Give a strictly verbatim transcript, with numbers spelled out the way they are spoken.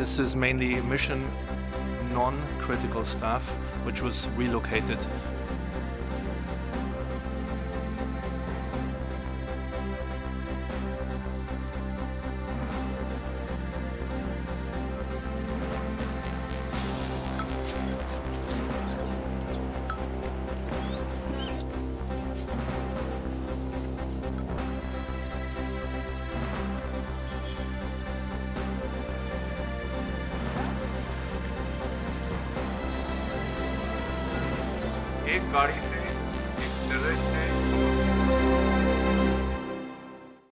This is mainly mission non-critical staff, which was relocated. एक गाड़ी से